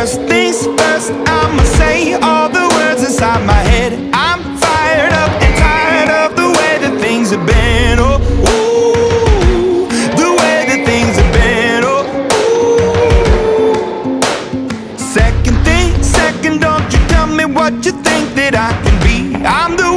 First things first, I'ma say all the words inside my head. I'm fired up and tired of the way that things have been. Oh, ooh, the way that things have been. Oh, ooh. Second thing, second, don't you tell me what you think that I can be. I'm the